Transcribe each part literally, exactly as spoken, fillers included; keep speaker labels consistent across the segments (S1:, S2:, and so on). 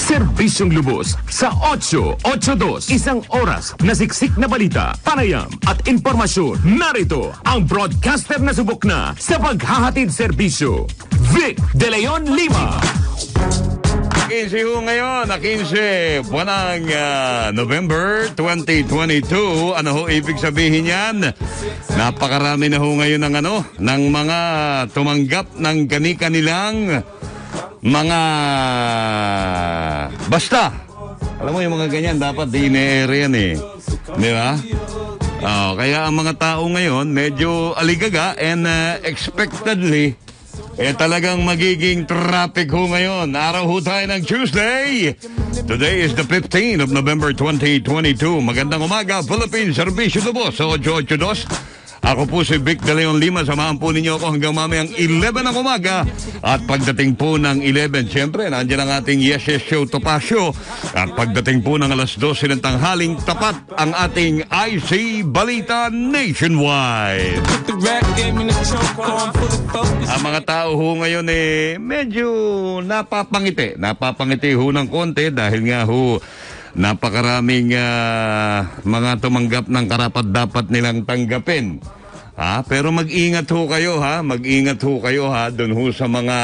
S1: Serbisyong lubos sa eight eight two. Isang oras na siksik na balita, panayam at impormasyon. Narito ang broadcaster na subok na sa paghahatid serbisyo. Vic De Leon Lima.
S2: quince ho ngayon, na quince buwan ng uh, November twenty twenty-two. Ano ho ibig sabihin yan? Napakarami na ho ngayon ng ano, ng mga tumanggap ng kani-kanilang mga basta. Alam mo yung mga ganyan, dapat di-ine-air yan eh. Di ba? Oh, kaya ang mga tao ngayon, medyo aligaga and uh, expectedly, eh talagang magiging traffic ho ngayon. Araw ho tayo ng Tuesday. Today is the fifteenth of November twenty twenty-two. Magandang umaga, Philippines. Servisyo Lubos sa eight eight two. Ako po si Vic De Leon Lima. Samahan po ninyo ako hanggang mamayang eleven ng umaga. At pagdating po ng eleven, siyempre, nandiyan ang ating Yes Yes Show Topasyo. At pagdating po ng alas twelve ng tanghaling, tapat ang ating I C Balita Nationwide. Ang mga tao ho ngayon eh, medyo napapangiti. Napapangiti ho ng konti dahil nga ho, napakaraming uh, mga tumanggap ng karapat-dapat nilang tanggapin. Ha? Pero mag-ingat ho kayo, ha? Mag-ingat ho kayo, ha? Doon ho sa mga,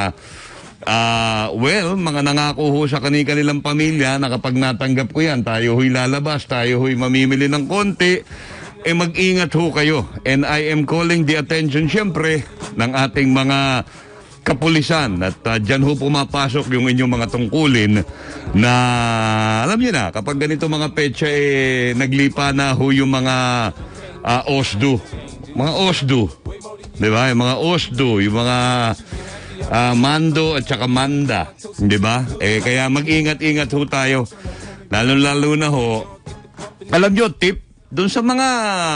S2: uh, well, mga nangako ho sa kani-kanilang pamilya na kapag natanggap ko yan, tayo ho'y lalabas, tayo ho'y mamimili ng konti. Eh mag-ingat ho kayo. And I am calling the attention, syempre, ng ating mga kapulisan at uh, dyan ho pumapasok yung inyong mga tungkulin na alam niyo na, kapag ganito mga petsa eh, naglipa na ho yung mga uh, O S D U, mga O S D U, di ba? Yung mga O S D U, yung mga uh, Mando at saka Manda, di ba? Eh, kaya mag-ingat-ingat ho tayo, lalo-lalo na ho. Alam niyo, tip doon sa mga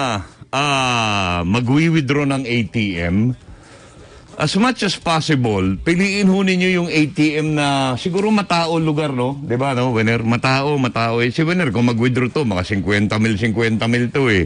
S2: uh, mag-withdraw ng A T M, as much as possible, piliin ho ninyo yung A T M na siguro matao lugar, no? Diba, no? Winner, matao, matao. Eh, si Winner, kung mag-withdraw to, mga fifty mil, fifty mil to eh.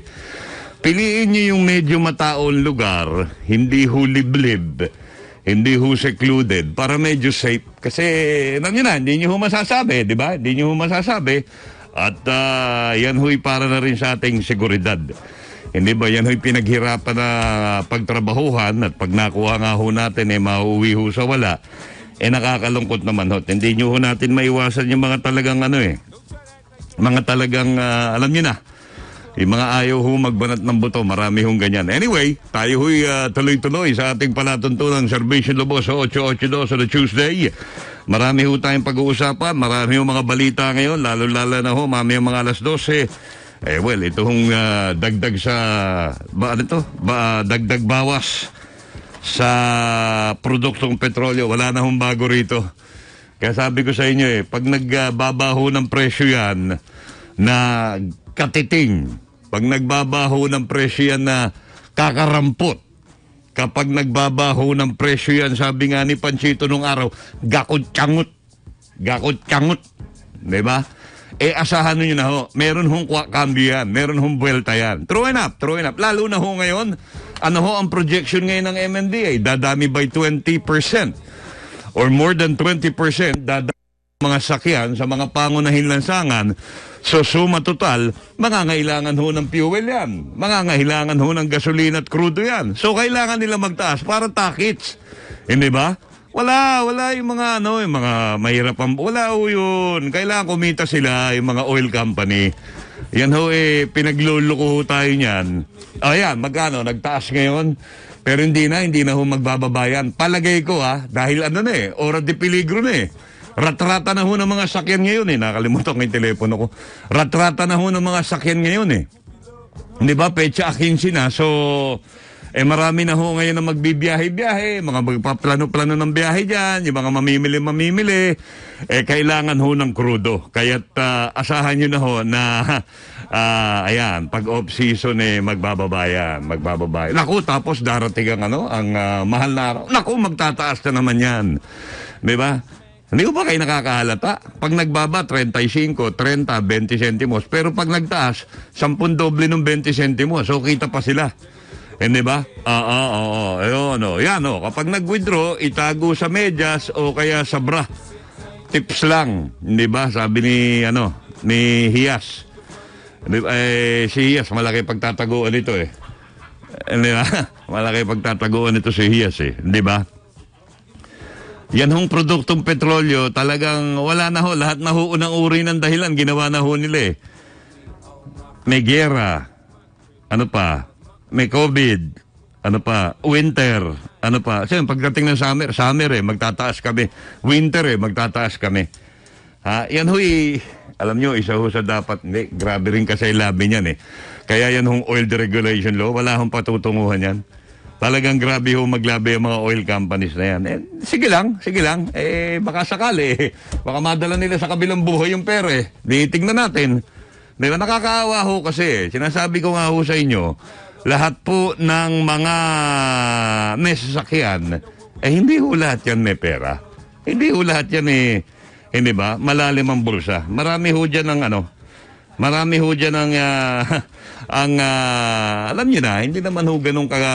S2: Piliin nyo yung medyo mataong lugar, hindi ho liblib, hindi ho secluded, para medyo safe. Kasi, alam nyo na, hindi nyo ho masasabi, di ba? Hindi nyo ho masasabi. At uh, yan ho'y para na rin sa ating seguridad. Hindi ba yan ho'y pinaghirapan na pagtrabahuhan at pag nakuha nga ho natin eh mauwi ho sa wala, eh nakakalungkot naman ho. Hindi nyo ho natin maiwasan yung mga talagang ano eh, mga talagang uh, alam nyo na, yung mga ayaw ho magbanat ng buto, marami hong ganyan. Anyway, tayo ho'y uh, tuloy-tuloy sa ating palatuntunan Servisyo Lubos sa eight eight two sa Tuesday. Marami ho tayong pag-uusapan, marami ho mga balita ngayon, lalo-lalo na ho, mami yung mga alas twelve. Eh well, ito hong uh, dagdag sa, ba ano ito? Ba, dagdag bawas sa produktong petrolyo. Wala na hong bago rito. Kaya sabi ko sa inyo eh, pag nagbabaho ng presyo yan na katiting, pag nagbabaho ng presyo yan na kakarampot, kapag nagbabaho ng presyo yan, sabi nga ni Panchito nung araw, gakot-tsangot. Gakot-tsangot. Diba? Eh, asahan nyo na ho, meron hong cambio yan, meron hong buwelta yan. True enough, true enough. Lalo na ho ngayon, ano ho ang projection ngayon ng M M D A? Dadami by twenty percent or more than twenty percent dadami mga sakyan sa mga pangunahing lansangan. So, suma total, mangangailangan ho ng fuel yan. Mangangailangan ho ng gasolina at crudo yan. So, kailangan nila magtaas para takits. Hindi ba? Wala, wala yung mga ano, yung mga mahirap ang, wala ho yun. Kailangan kumita sila, yung mga oil company. Yan ho eh, pinagluloko ho tayo niyan. Ayan, magkano, nagtaas ngayon. Pero hindi na, hindi na ho magbababayan. Palagay ko ha, dahil ano na eh, ora de peligro na eh. Ratrata na ho ng mga sakyan ngayon eh. Nakalimutan ko yung telepono ko. Ratrata na ho ng mga sakyan ngayon eh. Di ba, pecha fifteen na, so eh marami na ho ngayon na magbibiyahe-biyahe, mga magpaplano-plano ng biyahe dyan, yung mga mamimili-mamimili, eh kailangan ho ng krudo. Kaya't uh, asahan nyo na ho na, uh, ayan, pag off-season eh magbababayan, magbababayan. Naku, tapos darating ang ano, ang uh, mahal na araw. Naku, magtataas na naman yan. Di ba? Hindi ko ba kayo nakakahalata? Pag nagbaba, thirty-five, thirty, twenty centimos. Pero pag nagtaas, ten doble ng twenty centimos. So, kita pa sila. Hindi ba? Oo, oo, oo. Ayun, o. Yan, o. Kapag nag-withdraw, itago sa medyas o kaya sa bra. tips lang, hindi ba? Sabi ni, ano, ni Hiyas. Eh, si Hiyas, malaki pagtataguan ito eh. Hindi ba? Malaki pagtataguan ito si Hiyas eh. Hindi ba? Yan hong produktong petrolyo, talagang wala na ho. Lahat na ho unang uri ng dahilan, ginawa na ho nila eh. May gera. Ano pa? May COVID. Ano pa? Winter. Ano pa? Kasi pagdating ng summer, summer eh, magtataas kami. Winter eh, magtataas kami. Ha? Yan ho eh. Alam nyo, isa ho sa dapat, hindi, grabe rin kasi labi niyan eh. Kaya yan hong oil deregulation law, wala hong patutunguhan yan. Talagang grabe ho maglabi ang mga oil companies na yan. Eh, sige lang, sige lang. Eh, baka sakali eh. Baka madala nila sa kabilang buhay yung pera eh. Di, tignan natin. Di ba, nakakaawa ho kasi eh. Sinasabi ko nga ho sa inyo, lahat po ng mga may sasakyan, eh hindi ho lahat yan may pera. Hindi ho lahat yan eh, hindi ba, malalim ang bulsa. Marami ho dyan ng ano, marami ho dyan ang, uh, ang, uh, alam nyo na, hindi naman ho ganun ka,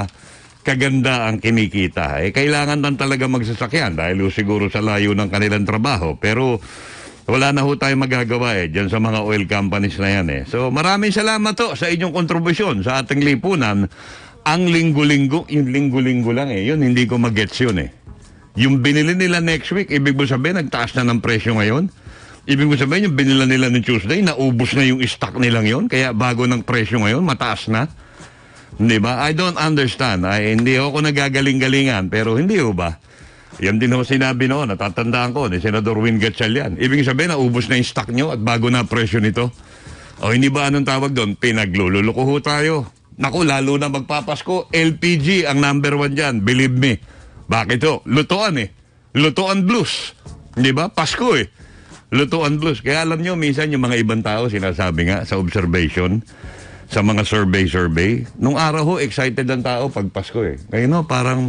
S2: kaganda ang kinikita. Eh, kailangan lang talaga magsasakyan dahil ho siguro sa layo ng kanilang trabaho. Pero, wala na ho tayo magagawa eh, dyan sa mga oil companies na yan eh. So, maraming salamat ho sa inyong kontribusyon sa ating lipunan. Ang linggo-linggo, yung linggo-linggo lang eh, yun, hindi ko mag-gets yun eh. Yung binili nila next week, ibig mo sabihin, nagtaas na ng presyo ngayon. Ibig mo sabihin, yung binila nila ng Tuesday, naubos na yung stock nilang yon, kaya bago ng presyo ngayon, mataas na. Hindi ba? I don't understand. Ay, hindi ako nagagaling-galingan, pero hindi ho ba? Yan din ho sinabi noon, natatandaan ko, ni Senador Win Gatchalian. Ibig sabihin, naubos na yung stock nyo at bago na presyo nito. O hindi ba anong tawag doon? Pinaglululuko ho tayo. Naku, lalo na magpapasko, L P G ang number one dyan, believe me. Bakit ho? Lutuan eh. Lutuan blues. Hindi ba? Pasko eh. Lutuan blues. Kaya alam nyo, minsan yung mga ibang tao, sinasabi nga sa observation, sa mga survey-survey, nung araw ho, excited ang tao pag Pasko eh. Kaya no, parang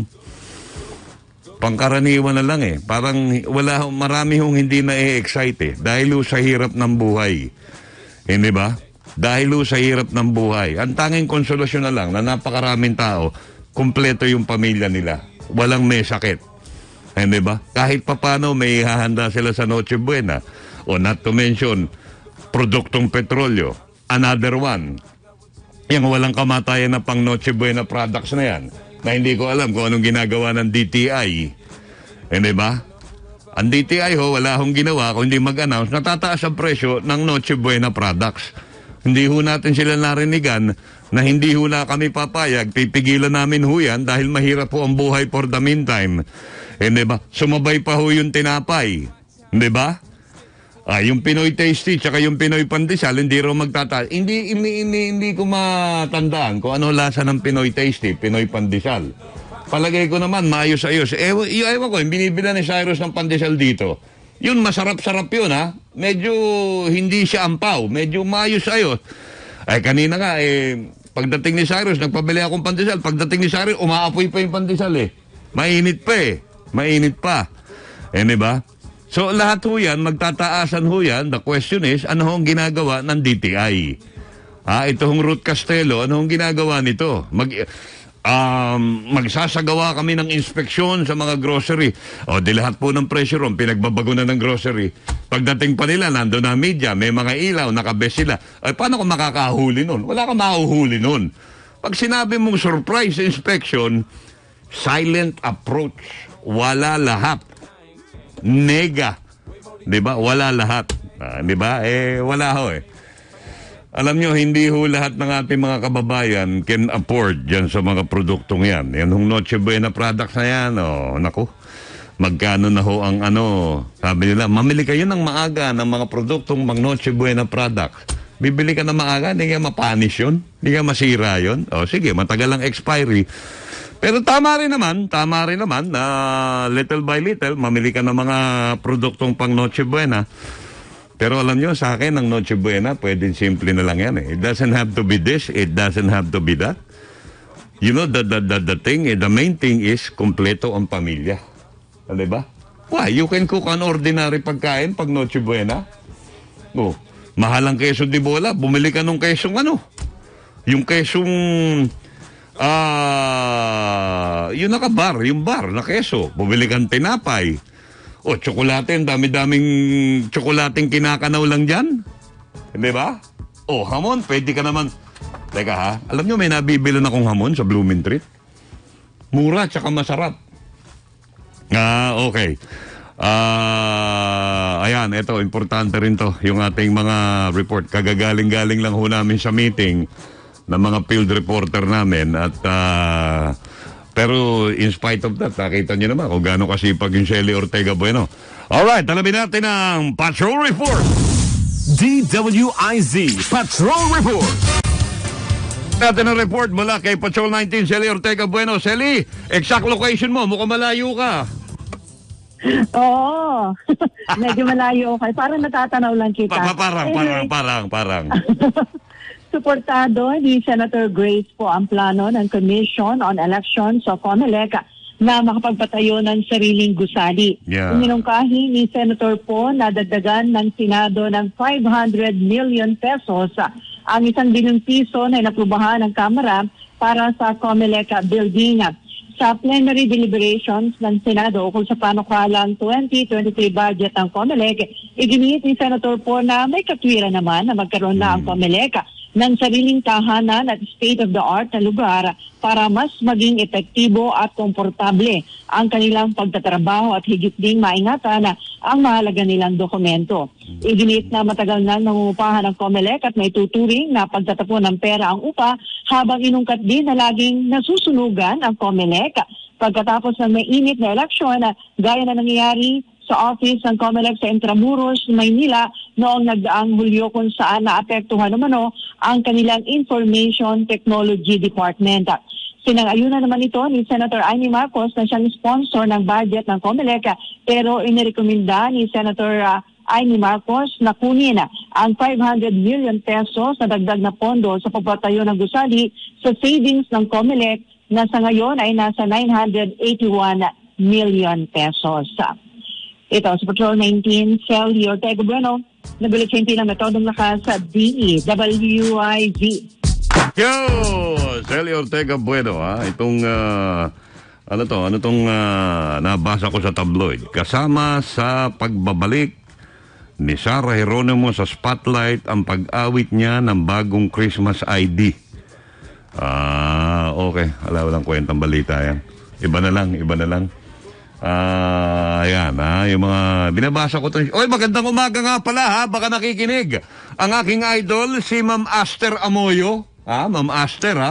S2: pangkaraniwan na lang eh. Parang wala, marami hong hindi na e-excite eh. Dahil ho sa hirap ng buhay. Hindi ba? Dahil ho sa hirap ng buhay. Ang tanging konsolasyon na lang na napakaraming tao, kumpleto yung pamilya nila. Walang may sakit. Hindi ba? Kahit papano may hahanda sila sa Noche Buena. O not to mention, produktong petrolyo. Another one. Yung walang kamatayan na pang Noche Buena products na yan. Na hindi ko alam kung anong ginagawa ng D T I. Hindi ba? Ang D T I ho, wala hong ginawa kung hindi mag-announce, natataas ang presyo ng Noche Buena products. Hindi ho natin sila narinigan na hindi ho na kami papayag, pipigilan namin ho yan dahil mahirap po ang buhay for the meantime. Hindi ba? Sumabay pa ho yung tinapay. Hindi ba? Ah, yung Pinoy Tasty tsaka yung Pinoy Pandesal, hindi raw magtataas. Hindi, hindi, hindi, hindi ko matandaan kung ano lasa ng Pinoy Tasty, Pinoy Pandesal. Palagay ko naman, maayos-ayos. Ewan, ewan ko, yung binibila ni Cyrus ng pandesal dito, yun, masarap-sarap yun, ha? Medyo hindi siya ampaw. Medyo maayos-ayos. Ay, kanina nga, eh, pagdating ni Cyrus, nagpabili akong pandesal. Pagdating ni Cyrus, umaapoy pa yung pandesal, eh. Mainit pa, eh. Mainit pa. Eh, diba? So, lahat ho yan, magtataasan ho yan. The question is, ano hong ginagawa ng D T I? Ha? Ito hong Ruth Castelo, ano hong ginagawa nito? Mag... Um, magsasagawa kami ng inspeksyon sa mga grocery. O, di lahat po ng presyo ron, pinagbabago na ng grocery. Pagdating pa nila, nando na media, may mga ilaw, nakabes sila. Ay, paano kung makakahuli nun? Wala kang mahuhuli nun. Pag sinabi mong surprise inspection, silent approach. Wala lahat. Nega. Di ba? Wala lahat. Ah, di ba? Eh, wala ho eh. Alam nyo, hindi ho lahat ng ating mga kababayan can afford dyan sa mga produktong yan. Yan hong Noche Buena products na yan, oh, naku. Magkano na ho ang ano, sabi nila, mamili kayo ng maaga ng mga produktong mga Noche Buena products. Bibili ka na maaga, hindi ka mapanis yun, hindi ka masira yun. O sige, matagal ang expiry. Pero tama rin naman, tama rin naman na little by little, mamili ka ng mga produktong pang Noche Buena. Pero alam nyo, sa akin, ang Noche Buena, pwedeng simple na lang yan eh. It doesn't have to be this, it doesn't have to be that. You know, the, the, the, the thing, the main thing is, kompleto ang pamilya. Diba? Why? You can cook an ordinary pagkain pag Noche Buena. Oh, mahal ang queso di bola, bumili ka nung quesong ano? Yung quesong, ah, uh, yung nakabar, yung bar na queso. Bumili kang tinapay. O, tsokolate, ang dami-daming tsokolating kinakanaw lang dyan. Hindi ba? O, hamon, pwede ka naman. Teka ha, alam nyo may nabibili na akong hamon sa Bloomingtreet? Mura, tsaka masarap. Ah, okay. Ah, ayan, ito, importante rin to, yung ating mga report. Kagagaling-galing lang ho namin sa meeting ng mga field reporter namin at uh, pero in spite of that, nakita nyo naman kung gaano kasipag yung Shelly Ortega Bueno. Alright, alamin natin ang Patrol Report.
S1: D W I Z Patrol Report.
S2: Natin ang report mula kay Patrol nineteen, Shelly Ortega Bueno. Shelly, exact location mo, mukhang malayo ka.
S3: Oo. Medyo malayo kayo. Parang natatanaw lang kita.
S2: Pa, pa, parang,
S3: anyway,
S2: parang, parang, parang.
S3: Suportado ni Senator Grace po ang plano ng Commission on Elections o COMELEC na makapagpatayo ng sariling gusali.
S2: Yeah.
S3: Minungkahi ni Senator po na dagdagan ng Senado ng five hundred million pesos ang isang bilyong piso na inaprubahan ng Kamara para sa COMELEC building. Sa plenary deliberations ng Senado kung sa panukalang twenty twenty-three budget ng COMELEC, iginit ni Senator po na may katwiran naman na magkaroon na ang COMELEC ng sariling tahanan at state-of-the-art na lugar para mas maging epektibo at komportable ang kanilang pagtatrabaho at higit ding maingatan ang mahalaga nilang dokumento. Iginit na matagal nang nangungupahan ng COMELEC at may tuturing na pagtatapon ng pera ang upa habang inungkat din na laging nasusunugan ang COMELEC pagkatapos ng may init na eleksyon gaya na nangyayari sa office ng COMELEC sa Intramuros, Maynila noong nagdaang Hulyo kung saan naapektuhan naman ang kanilang Information Technology Department. Sinang-ayunan naman ito ni Senator Amy Marcos na siyang sponsor ng budget ng COMELEC pero inirekomenda ni Senator uh, Amy Marcos na kunin ang five hundred million pesos na dagdag na pondo sa pagpatayo ng gusali sa savings ng COMELEC na sa ngayon ay nasa nine hundred eighty-one million pesos. Ito, sa Patrol nineteen, Shelly Ortega Bueno, nagulitsinti ng metodong lakas sa D E W I Z.
S2: Yo! Shelly Ortega Bueno, ha? Itong, uh, ano to, ano tong uh, nabasa ko sa tabloid. Kasama sa pagbabalik ni Sarah Geronimo sa spotlight ang pag-awit niya ng bagong Christmas I D. Ah, okay. Wala, walang kwentang balita yan. Iba na lang, iba na lang. Ah, uh, ayan ha, yung mga binabasa ko to. Oy, magandang umaga nga pala ha, baka nakikinig. Ang aking idol, si Ma'am Aster Amoyo. Ha, Ma'am Aster ha.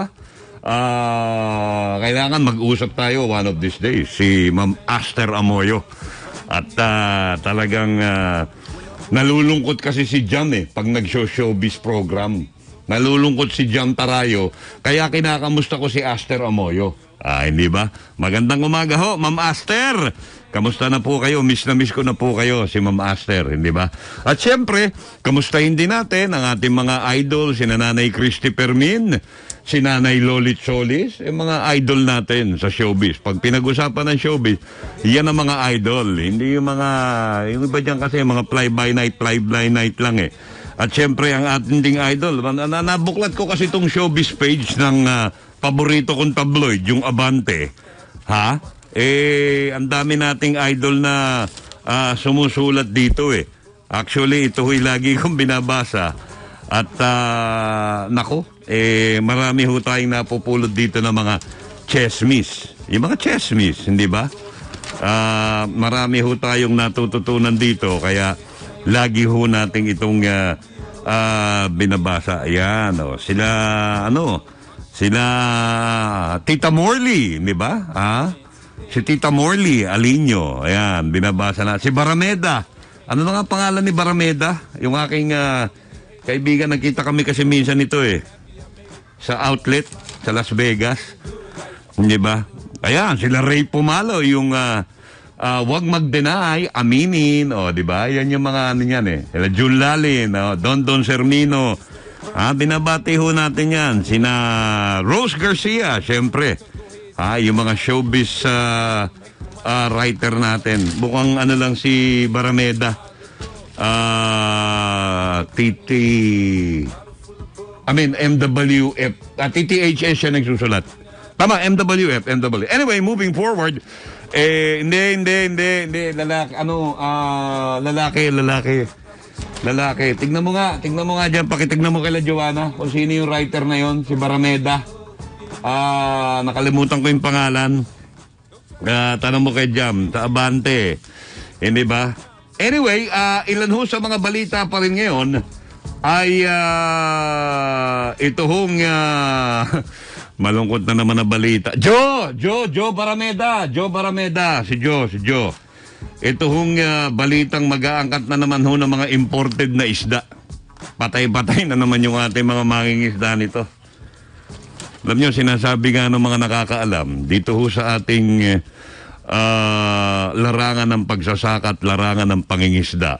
S2: Ah, uh, kailangan mag-usap tayo one of these days. Si Ma'am Aster Amoyo. At uh, talagang uh, nalulungkot kasi si Jam eh, pag nag-show-showbiz program. Nalulungkot si Jam Tarayo, kaya kinakamusta ko si Aster Amoyo. Ah, hindi ba? Magandang umaga ho, Ma'am Aster. Kamusta na po kayo? Miss na miss ko na po kayo, si Ma'am Aster, hindi ba? At syempre, kamustahin din natin ang ating mga idol, si Nanay Christy Permin, si Nanay Lolit Solis, yung mga idol natin sa showbiz. Pag pinag-usapan ng showbiz, yan ang mga idol. Hindi yung mga, yung iba dyan kasi, mga fly-by-night, fly-by-night lang eh. At syempre, ang ating ding idol, nabuklat ko kasi itong showbiz page ng uh, paborito kong tabloid, yung Abante. Ha? Eh, ang dami nating idol na uh, sumusulat dito eh. Actually, ito huy lagi kong binabasa. At, uh, nako, eh, marami ho tayong napupulot dito ng mga chessmiss. Yung mga chessmiss, hindi ba? Uh, marami ho tayong natututunan dito, kaya lagi ho natin itong uh, uh, binabasa. Ayan, oh. Sila, ano, sila Tita Morley, di ba? Ah? Si Tita Morley, Alinyo. Ayan, binabasa na. Si Barameda. Ano na nga pangalan ni Barameda? Yung aking uh, kaibigan, nagkita kami kasi minsan ito eh. Sa outlet, sa Las Vegas. Di ba? Ayan, sila Ray Pumalo, yung uh, uh, wag mag-deny, aminin. O, di ba? Yan yung mga ano yan eh. Sila Jun Lalin, oh, Don Don Sermino. Ah, binabati ho natin yan. Sina Rose Garcia, syempre. Ah, yung mga showbiz uh, uh, writer natin. Bukang ano lang si Barameda. Ah, uh, T T I mean, M W F. Uh, T T H S siya nagsusulat. Tama, M W F, M W. Anyway, moving forward, Eh, hindi, hindi, hindi, hindi. Lalaki, ano, ah, lalaki, lalaki. Lalaki. Tignan mo nga, tignan mo nga dyan. Pakitignan mo kay Joanna kung sino yung writer na yon, si Barameda. Ah, nakalimutan ko yung pangalan. Ah, tanong mo kay Jam, sa Abante. Hindi ba? Anyway, ah, ilan ho sa mga balita pa rin ngayon ay ah, ito hong ah, malungkot na naman na balita. Joe! Joe! Joe Barameda! Joe Barameda! Si Joe, si Joe. Ito hong uh, balitang mag-aangkat na naman ho ng mga imported na isda. Patay-patay na naman yung ating mga mangingisda nito. Alam nyo, sinasabi nga ng mga nakakaalam, dito ho sa ating uh, larangan ng pagsasaka at larangan ng pangingisda,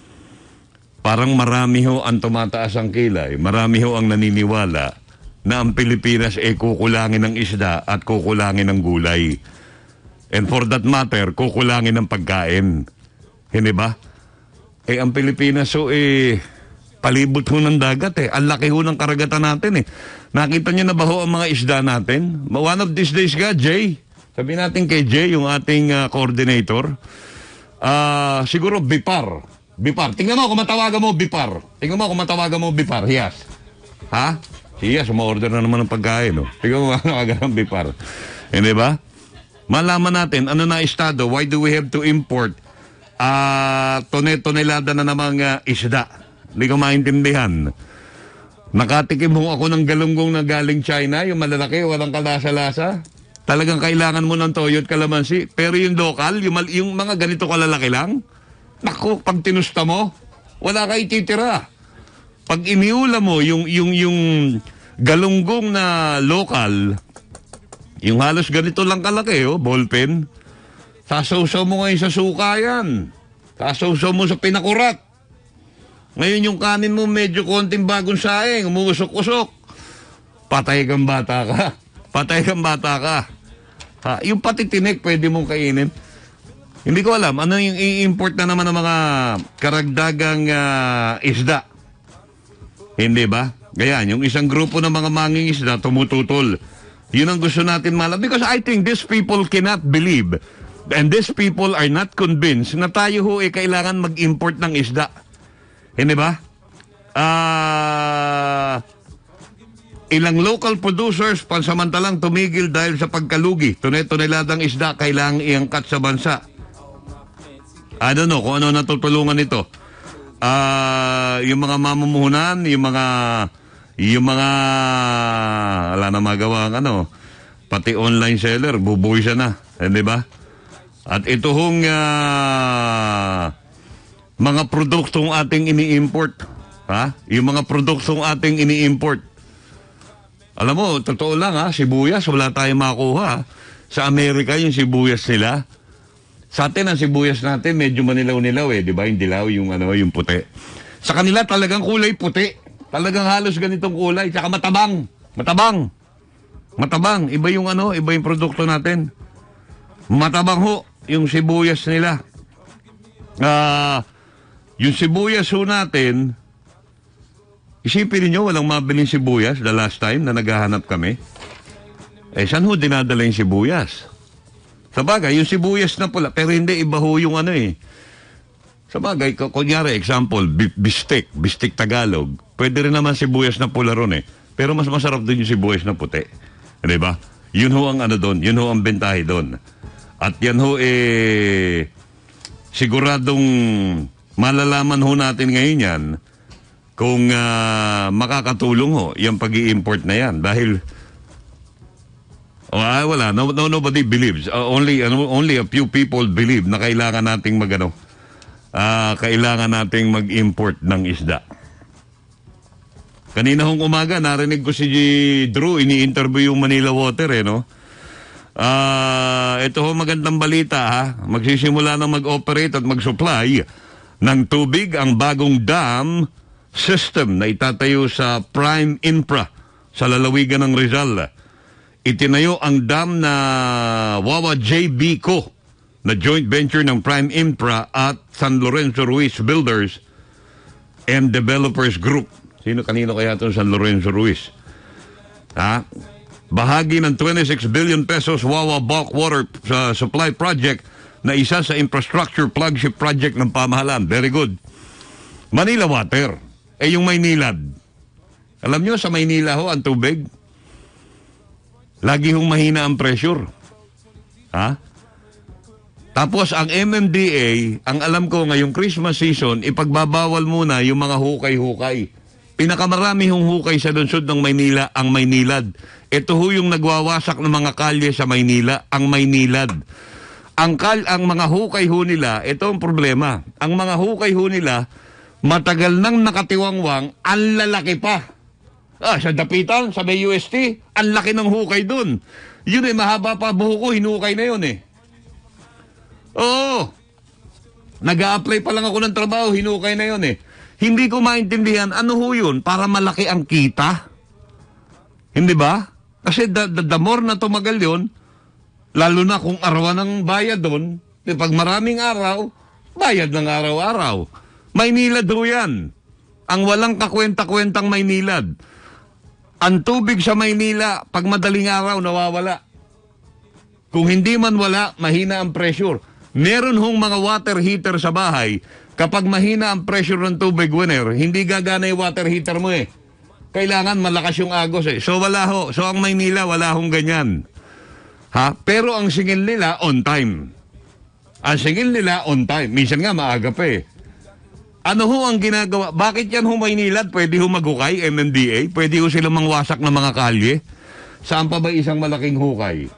S2: parang marami ho ang tumataas ang kilay, marami ho ang naniniwala na ang Pilipinas ay kukulangin ng isda at kukulangin ng gulay. And for that matter, kukulangin ng pagkain. Hindi ba? Eh, ang Pilipinas, so, eh, palibot ho ng dagat, eh. Ang laki ho ng karagatan natin, eh. Nakita niyo na ba ho ang mga isda natin? One of these days ka, Jay. Sabi natin kay Jay, yung ating uh, coordinator. Uh, siguro, Bipar. Bipar. Tingnan mo kung matawagan mo, Bipar. Tingnan mo kung matawagan mo, Bipar. Yes. Ha? Yes, ma-order na naman ng pagkain, no? Tingnan mo kung matawagan ng Bipar. Hindi ba? Malaman natin, ano na estado, why do we have to import uh, tone-tonelada na namang uh, isda? Hindi ko maintindihan. Nakatikim mo ako ng galunggong na galing China, yung malalaki, walang kalasa-lasa. Talagang kailangan mo ng toyo at kalamansi. Pero yung local, yung, yung mga ganito kalalaki lang, naku, pag tinusta mo, wala ka ititira. Pag iniula mo yung, yung, yung galunggong na local, yung halos ganito lang kalaki, oh, ballpen. Sasawsaw mo ngayon sa suka yan. Sasawsaw mo sa pinakurat. Ngayon yung kanin mo medyo konting bagong saing, umuusok-usok. Patay kang bata ka. Patay kang bata ka. Ha, yung pati tinik pwede mong kainin. Hindi ko alam, ano yung i-import na naman ng mga karagdagang uh, isda. Hindi ba? Ganyan, yung isang grupo ng mga manging isda tumututol. Yun ang gusto natin malaman. Because I think these people cannot believe and these people are not convinced na tayo ho eh kailangan mag-import ng isda. Hindi ba? Ah... Uh, Ilang local producers pansamantalang tumigil dahil sa pagkalugi. Tone-toneladang isda kailangang iangkat sa bansa. I don't know kung ano natutulungan nito. Uh, yung mga mamumuhunan, yung mga yung mga wala na magawa ang ano, pati online seller, bubuhay siya na. Hindi ba? At ito hong uh, mga produktong ating ini-import. Ha? Yung mga produktong ating ini-import. Alam mo, totoo lang ha, sibuyas, wala tayong makuha. Sa Amerika, yung sibuyas nila. Sa atin, ang sibuyas natin, medyo manilaw-nilaw eh, di ba? Yung dilaw, yung, ano, yung puti. Sa kanila, talagang kulay puti. Talagang halos ganitong kulay. Tsaka matabang. Matabang. Matabang. Iba yung ano, iba yung produkto natin. Matabang ho, yung sibuyas nila. Ah, uh, yung sibuyas ho natin, isipin niyo walang mabiling sibuyas the last time na naghahanap kami. Eh, saan ho dinadala yung sibuyas? Sabagay, yung sibuyas na pula, pero hindi, iba ho yung ano eh. Sabagay, kunyari, example, bistek, bistek Tagalog. Pwede rin naman sibuyas na pula ron eh. Pero mas masarap din yung sibuyas na puti. Di ba? Yun ho ang ano doon, yun ho ang bentahe doon. At yan ho eh, siguradong malalaman ho natin ngayon yan, kung uh, makakatulong ho yung pag-i-import na yan dahil oh, ah, wala no, no nobody believes uh, only uh, only a few people believe na kailangan nating magano uh, kailangan nating mag-import ng isda. Kanina hong umaga narinig ko si Drew ini-interview yung Manila Water eh no. Ah, uh, ito ho magandang balita ha. Magsisimula na mag-operate at mag-supply ng tubig ang bagong dam system na itatayo sa Prime Infra sa lalawigan ng Rizal. Itinayo ang dam na Wawa J B Co na joint venture ng Prime Infra at San Lorenzo Ruiz Builders and Developers Group. Sino kanino kaya itong San Lorenzo Ruiz? Ha? bahagi ng twenty-six billion pesos Wawa Bulk Water uh, Supply Project na isa sa infrastructure flagship project ng pamahalaan. Very good. Manila Water. Eh yung Maynilad. Alam nyo, sa Maynila ho, ang tubig, lagi hong mahina ang pressure. Ha? Tapos ang M M D A, ang alam ko ngayong Christmas season, ipagbabawal muna yung mga hukay-hukay. Pinakamarami hong hukay sa lungsod ng Maynila, ang Maynilad. Ito ho yung nagwawasak ng mga kalye sa Maynila, ang Maynilad. Ang, kal ang mga hukay ho nila, ito ang problema. Ang mga hukay ho nila, matagal nang nakatiwangwang, ang lalaki pa. Ah, sa Dapitan, sa may U S T, ang laki ng hukay dun. Yun eh, mahaba pa buho ko, hinukay na yun eh. Oo. Nag-a-apply pa lang ako ng trabaho, hinukay na yun eh. Hindi ko maintindihan, ano ho yun? Para malaki ang kita? Hindi ba? Kasi the, the, the more na tumagal yun, lalo na kung arawan ng bayad doon, pag maraming araw, bayad ng araw-araw. Maynilad ho yan. Ang walang kakwenta-kwentang Maynilad. Ang tubig sa Maynila, pag madaling araw, nawawala. Kung hindi man wala, mahina ang pressure. Meron hong mga water heater sa bahay. Kapag mahina ang pressure ng tubig, winner, hindi gagana yung water heater mo eh. Kailangan malakas yung agos eh. So wala ho. So ang Maynila, wala hong ganyan. Ha? Pero ang singil nila, on time. Ang singil nila, on time. Minsan nga, maaga pa eh. Ano ho ang ginagawa? Bakit yan ho Maynilad? Pwede ho maghukay, M M D A? Pwede ho sila mangwasak ng mga kalye? Saan pa ba isang malaking hukay?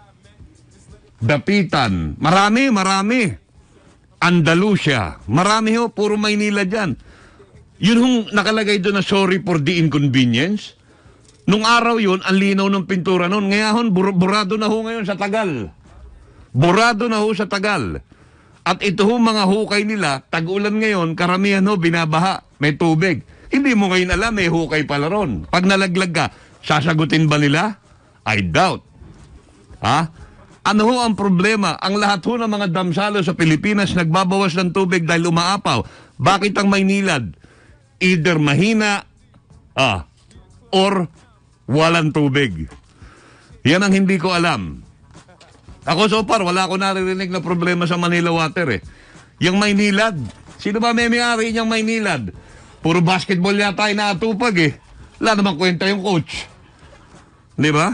S2: Dapitan. Marami, marami. Andalusia. Marami ho, puro Maynila dyan. Yun hong nakalagay doon na sorry for the inconvenience. Nung araw yun, ang linaw ng pintura noon. Ngayon, bur burado na ho ngayon sa Tagal. Burado na ho sa Tagal. At ito ho mga hukay nila, tag-ulan ngayon, karamihan ho, binabaha, may tubig. Hindi mo ngayon alam, may hukay pala ron. Pag nalaglag ka, sasagutin ba nila? I doubt. Ha? Ano ho ang problema? Ang lahat ho ng mga damsalo sa Pilipinas nagbabawas ng tubig dahil umaapaw. Bakit ang Maynilad? Either mahina ah, or walang tubig. Yan ang hindi ko alam. Ako so far, wala ko naririnig na problema sa Manila Water eh. Yung Maynilad, sino ba may may-ari niyang Maynilad? Puro basketball yata ay naatupag eh. Wala namang kwenta yung coach. Di ba?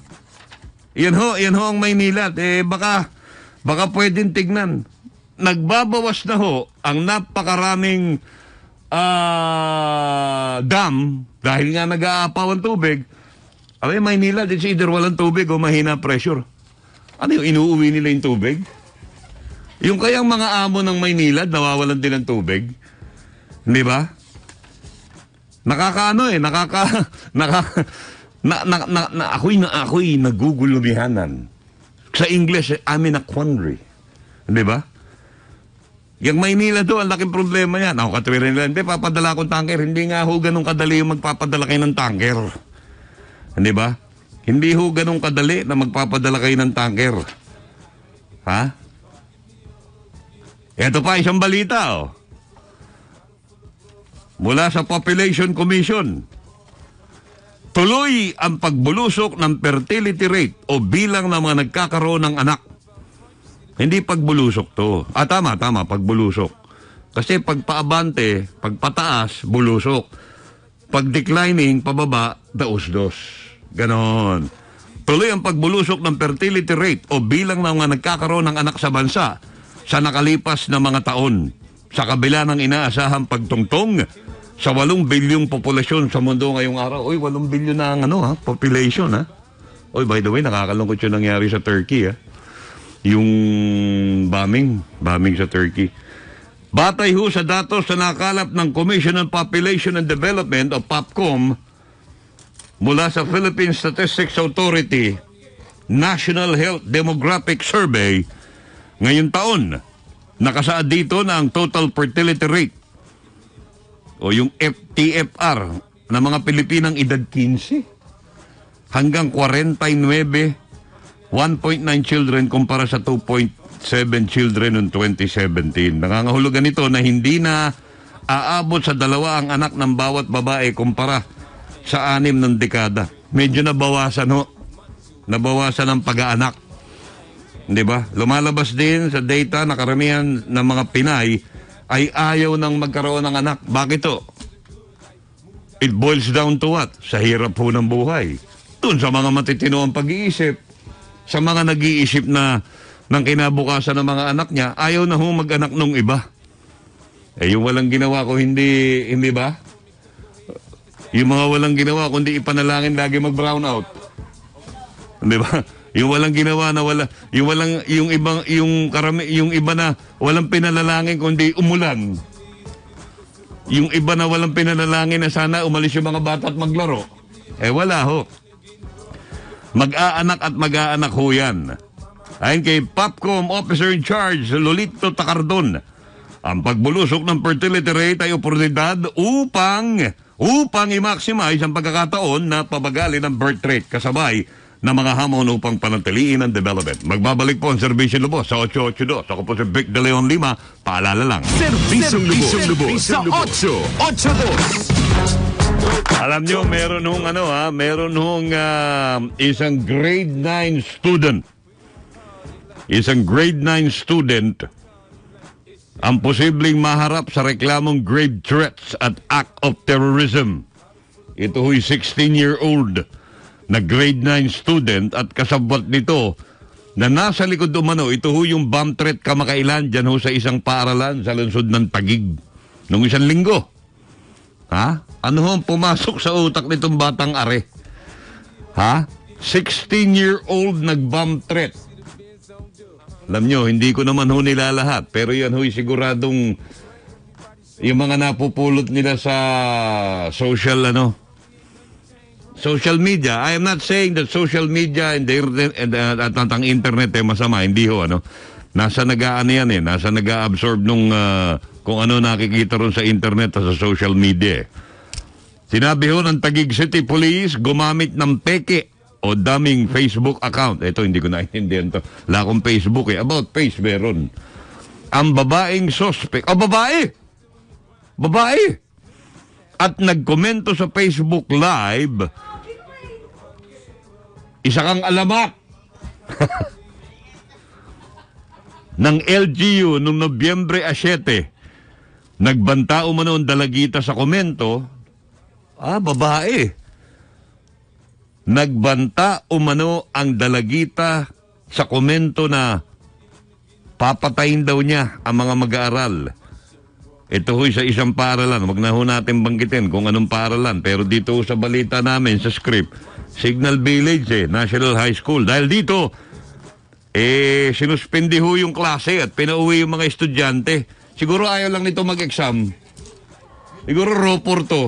S2: Yan ho, yan ho ang Maynilad. Eh baka, baka pwedeng tignan. Nagbabawas na ho ang napakaraming uh, dam dahil nga nag-aapaw ang tubig. Abay, Maynilad, it's either walang tubig o mahina pressure. Ano yung inuuwi nila yung tubig? Yung kayang mga amo ng Maynilad, nawawalan din ng tubig. Hindi ba? Nakakaano eh, nakaka... nakaka na, na, na, na, ako'y, na, ako'y nagugulumihanan. Sa English, I'm in a quandary. Hindi ba? Yung Maynila to, ang laking problema yan. Ako katwirin nila, hindi, papadala akong tanker. Hindi nga ho ganun kadali yung magpapadala kayo ng tanker. Hindi ba? Hindi ho ganun kadali na magpapadala kayo ng tanker. Ha? Ito pa, isang balita, oh. Mula sa Population Commission, tuloy ang pagbulusok ng fertility rate o bilang ng mga nagkakaroon ng anak. Hindi pagbulusok to. Ah, tama, tama, pagbulusok. Kasi pagpaabante, pagpataas, bulusok. Pag declining, pababa, daos-dos. Ganon. Tuloy ang pagbulusok ng fertility rate o bilang ng mga nagkakaroon ng anak sa bansa sa nakalipas na mga taon. Sa kabila ng inaasahang pagtungtong sa walong bilyong populasyon sa mundo ngayong araw. Uy, walong bilyon na ang ano, ha? Population, ha? Uy, by the way, nakakalungkot yung nangyari sa Turkey, ha? Yung bombing, bombing sa Turkey. Batay ho sa datos na nakalap ng Commission on Population and Development o POPCOM mula sa Philippine Statistics Authority National Health Demographic Survey ngayong taon, nakasaad dito na ang total fertility rate o yung F T F R na mga Pilipinang edad fifteen hanggang forty-nine, one point nine children kumpara sa two point seven children noong twenty seventeen. Nangangahulugan nito na hindi na aabot sa dalawa ang anak ng bawat babae kumpara sa anim ng dekada. Medyo nabawasan ho. nabawasan ang pag-aanak. Di ba? Lumalabas din sa data na karamihan ng mga Pinay ay ayaw nang magkaroon ng anak. Bakit to? It boils down to what? Sa hirap po ng buhay. Doon sa mga matitino ang pag-iisip, sa mga nag-iisip na ng kinabukasan ng mga anak niya, ayaw na ho mag-anak nung iba. Eh, yung walang ginawa ko, hindi, hindi ba? Yung mga walang ginawa, kundi ipanalangin lagi mag-brown out. Di ba? Yung walang ginawa na wala, yung walang, yung ibang, yung karami, yung iba na walang pinalalangin kundi umulan. Yung iba na walang pinalalangin na sana umalis yung mga bata at maglaro. Eh, wala ho. Mag-aanak at mag-aanak ho yan. Ayon kay Popcom Officer in Charge, Lolito Tacardon, ang pagbulusok ng fertility rate ay oportunidad upang upang i-maximize ang pagkakataon na pabagalin ang birth rate kasabay na mga hamon upang panatiliin ang development. Magbabalik po ang Serbisyong Lubos sa eight eight two. Ako po si Vic De Leon Lima. Paalala lang.
S1: Serbisyong Lubos sa eight eight two.
S2: Alam nyo, meron hong ano ha, meron hong uh, isang grade nine student. Isang grade nine student ang posibleng maharap sa reklamong grave threats at act of terrorism. Ito ho'y sixteen-year-old na grade nine student at kasabwat nito na nasa likod umano. Ito ho yung bomb threat kamakailan dyan ho sa isang paaralan sa lungsod ng Taguig nung isang linggo. Ha? Ano ho ang pumasok sa utak nitong batang are? Ha? sixteen-year-old nag-bomb threat. Alam nyo, hindi ko naman ho nila lahat, pero yan ho'y siguradong yung mga napupulot nila sa social, ano, social media. I am not saying that social media and the internet, and, uh, at ang internet ay masama, hindi ho, ano. Nasa nag-aano yan eh, nasa nag-absorb nung uh, kung ano nakikita ron sa internet at sa social media. Sinabi ho ng Taguig City Police, gumamit ng peke o daming Facebook account. Ito, hindi ko naintindihan to. Wala akong Facebook eh. About face, meron. Ang babaeng suspect. Oh, babae! Babae! At nagkomento sa Facebook Live, isa kang alamat ng L G U noong Nobyembre seven. Nagbanta umano ang dalagita sa komento. Ah, babae. Nagbanta umano ang dalagita sa komento na papatayin daw niya ang mga mag-aaral. Ito ho'y sa isang paaralan. Wag na ho natin banggitin kung anong paaralan. Pero dito sa balita namin, sa script, Signal Village eh, National High School. Dahil dito, eh, sinuspindi ho yung klase at pinauwi yung mga estudyante. Siguro ayaw lang nito mag-exam. Siguro ropor to.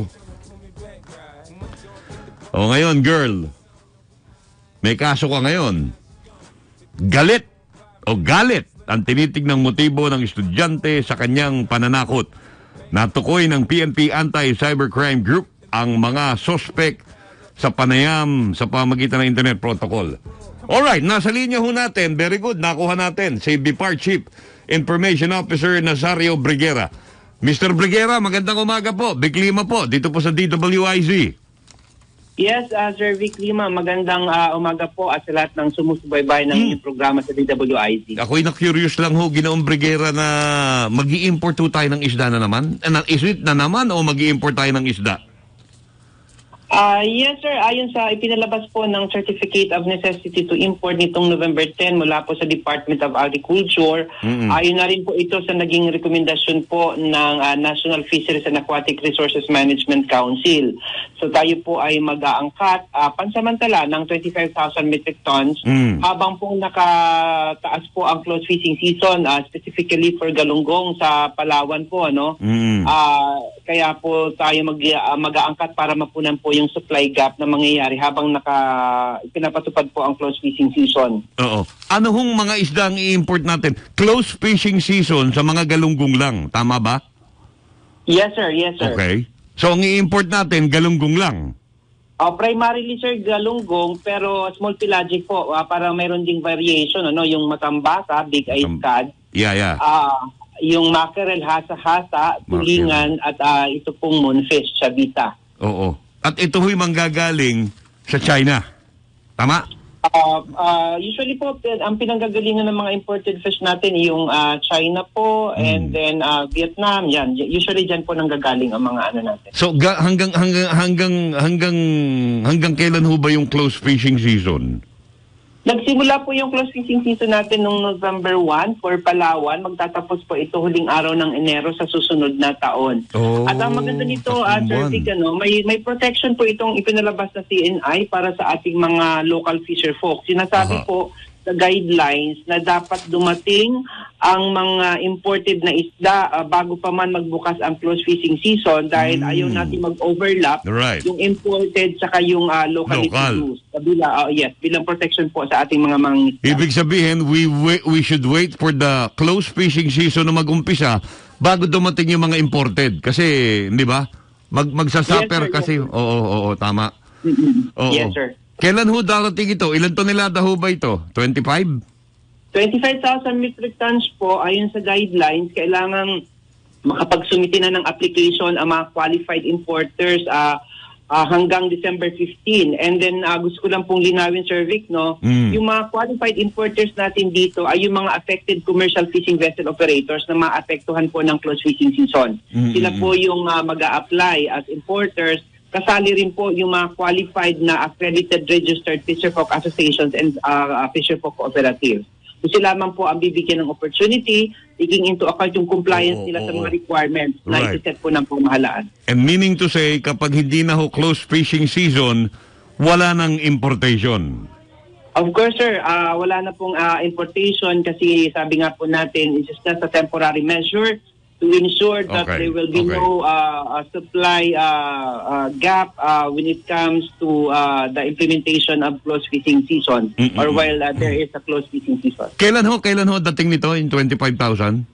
S2: O ngayon, girl, may kaso ka ngayon. Galit o galit ang tinitignang motibo ng estudyante sa kanyang pananakot. Natukoy ng P N P Anti-Cybercrime Group ang mga suspect sa panayam sa pamagitan ng Internet Protocol. Alright, nasa linya ho natin. Very good, nakuha natin si B P A R Chief Information Officer Nazario Briguera. Mister Briguera, magandang umaga po. Vic Lima po, dito po sa D W I Z.
S4: Yes, uh, Sir Vic Lima, magandang uh, umaga po at sa lahat ng sumusubaybay ng hmm. inyong programa sa D W I Z.
S2: Ako'y na-curious lang ho, Ginoong Briguera, na mag-i-import ho tayo ng isda na naman? Is it na naman o mag-i-import tayo ng isda?
S4: Uh, yes, sir. Ayon sa ipinalabas po ng Certificate of Necessity to Import nitong November tenth mula po sa Department of Agriculture, mm-hmm. ayon na rin po ito sa naging rekomendasyon po ng uh, National Fisheries and Aquatic Resources Management Council. So tayo po ay mag-aangkat uh, pansamantala ng twenty-five thousand metric tons mm. habang po nakataas po ang close fishing season, uh, specifically for galunggong sa Palawan po. Ano? Mm. Uh, kaya po tayo mag, uh, mag-aangkat para mapunan po yung supply gap na mangyayari habang naka pinapatupad po ang close fishing season.
S2: Oo. Ano hong mga isda ang i-import natin? Close fishing season sa mga galunggong lang, tama ba?
S4: Yes, sir. Yes, sir.
S2: Okay. So ang i-import natin, galunggong lang?
S4: Uh, primarily, sir, galunggong, pero small pelagic po, uh, para mayroon ding variation, ano, yung matambasa, big eyed cod.
S2: Yeah, yeah.
S4: Uh, yung mackerel, hasa-hasa, tulingan, at uh, ito pong moonfish, chavita.
S2: Oo. At ito ho'y manggagaling sa China. Tama?
S4: Uh, uh, usually po, pin- ang pinanggagalingan ng mga imported fish natin yung uh, China po, and then uh, Vietnam, yan. Usually dyan po nanggagaling ang mga ano natin.
S2: So ga- hanggang hanggang hanggang hanggang hanggang kailan ho ba yung close fishing season?
S4: Nagsimula po yung close fishing season natin noong November first for Palawan. Magtatapos po ito huling araw ng Enero sa susunod na taon.
S2: Oh,
S4: At ang maganda nito, uh,
S2: tatlong
S4: Sir
S2: buwan.
S4: Vic, ano, may, may protection po itong ipinalabas na C N I para sa ating mga local fisher folks. Sinasabi
S2: Aha.
S4: po sa guidelines na dapat dumating ang mga imported na isda uh, bago pa man magbukas ang close fishing season dahil
S2: Mm.
S4: ayaw natin mag-overlap
S2: Right.
S4: yung imported saka yung uh, locally
S2: Local.
S4: produced. Bila, uh, yes, bilang protection po sa ating mga mangingisda.
S2: Ibig sabihin, we wait, we should wait for the close fishing season na mag-umpisa bago dumating yung mga imported. Kasi, di ba? Mag magsasuffer
S4: Yes, sir,
S2: kasi.
S4: yes,
S2: Oo, oo, oo, tama.
S4: Mm-mm.
S2: Oo.
S4: Yes, sir.
S2: Kailan ho darating ito? Ilan tonelada ho ba ito? twenty-five?
S4: twenty-five thousand metric tons po, ayon sa guidelines, kailangan makapagsumiti na ng application ang mga qualified importers uh, uh, hanggang December fifteenth. And then uh, gusto ko lang pong linawin, Sir Vic, no?
S2: Mm.
S4: Yung mga qualified importers natin dito ay yung mga affected commercial fishing vessel operators na maapektuhan po ng close fishing season.
S2: Mm-mm.
S4: Sila po yung uh, mag-a-apply as importers. Kasali rin po yung mga qualified na accredited registered fisherfolk associations and uh, uh, fisherfolk cooperatives. So sila lamang po ang bibigyan ng opportunity, taking into account yung compliance
S2: Oo,
S4: nila sa
S2: oo.
S4: mga requirements na
S2: Right.
S4: isi-set po ng pamahalaan.
S2: And meaning to say, kapag hindi na ho close fishing season, wala nang importation.
S4: Of course, sir, uh, wala na pong uh, importation kasi sabi nga po natin, it's just a temporary measure to ensure that
S2: Okay,
S4: there will be
S2: okay.
S4: no uh, uh, supply uh, uh, gap uh, when it comes to uh, the implementation of close fishing season
S2: Mm-mm.
S4: or while uh, there is a close fishing season.
S2: Kailan ho? Kailan ho dating nito in twenty-five thousand?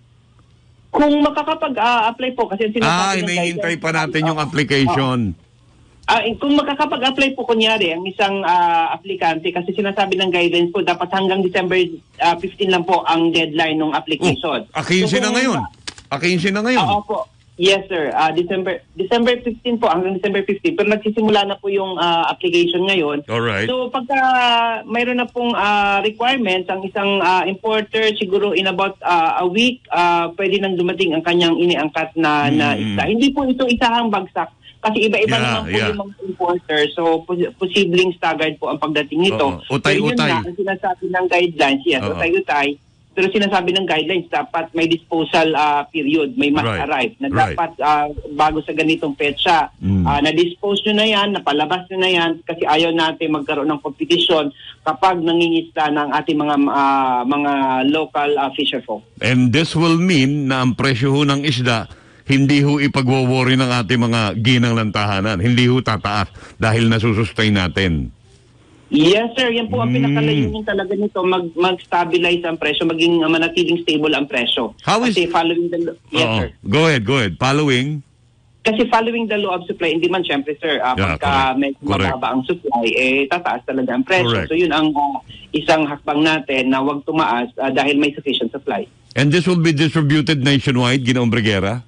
S4: Kung makakapag-apply po kasi sinasabi
S2: Ah,
S4: ng
S2: hinihintay
S4: guidelines-
S2: pa natin yung application.
S4: Ah, eh, kung makakapag-apply po kunyari ang isang ah, aplikante kasi sinasabi ng guidance po dapat hanggang December ah, fifteenth lang po ang deadline ng application.
S2: Oh, akinsi
S4: So,
S2: na
S4: kung-
S2: ngayon. Akinsi na ngayon.
S4: Oo po. Yes, sir. Ah, December December fifteenth po hanggang December fifteenth. Pero nagsisimula na po yung ah, application ngayon.
S2: Alright.
S4: So pagka mayroon na pong ah, requirements ang isang ah, importer siguro in about ah, a week ah, pwede nang dumating ang kanyang iniangkat na na
S2: Mm.
S4: isda. Hindi po ito isahang bagsak kasi iba-iba
S2: Yeah,
S4: naman po
S2: yeah.
S4: yung mga importer. So pos- posibleng staggered po ang pagdating nito.
S2: Oo. Utay,
S4: Pero yun
S2: utay.
S4: nga, ang sinasabi ng guidelines, yes,
S2: Oo.
S4: utay-utay. Pero sinasabi ng guidelines, dapat may disposal ah, period, may must
S2: Right.
S4: arrive. Na
S2: Right.
S4: dapat ah, bago sa ganitong petsa,
S2: Mm.
S4: ah, na-dispose nyo na yan, napalabas nyo na yan, kasi ayaw natin magkaroon ng competition kapag nangingisda ng ating mga ah, mga local ah, fisherfolk.
S2: And this will mean na ang presyo ho ng isda, hindi ho ipagwo-worry ng ating mga ginang ng tahanan. Hindi ho tataas dahil nasusustain natin.
S4: Yes, sir. Yan po ang
S2: Mm.
S4: pinakalayunin talaga nito, mag, mag-stabilize ang presyo, maging uh, manatiling stable ang presyo.
S2: How is-
S4: Kasi following the... Yes,
S2: Oo.
S4: sir.
S2: Go ahead, go ahead. Following.
S4: Kasi following the law of supply and demand, syempre, sir, uh,
S2: Yeah,
S4: pagka
S2: correct.
S4: medyo
S2: Correct.
S4: mababa ang supply, eh, tataas talaga ang presyo.
S2: Correct.
S4: So, yun ang uh, isang hakbang natin na huwag tumaas uh, dahil may sufficient supply.
S2: And this will be distributed nationwide, Ginoong Briguera?